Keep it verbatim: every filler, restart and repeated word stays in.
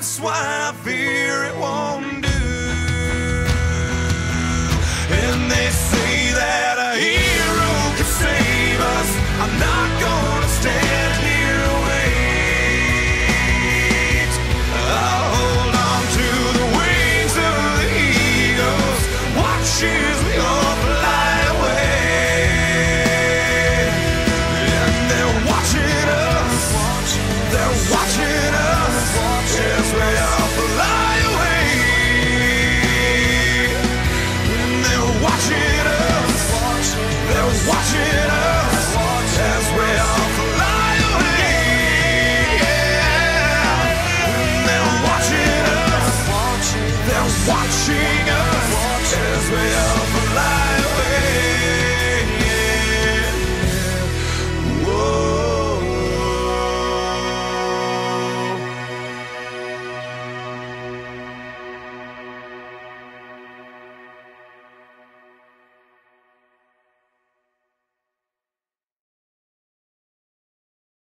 that's why I fear it won't do. And they say that a hero can save us. I'm not gonna stand here and wait. I'll hold on to the wings of the eagles, watch as we all fly away. And they're watching us, they're watching us as we all fly away. And they're watching us, they're watching us as we all fly away. Yeah. And they're watching us, they're watching us as we all fly away.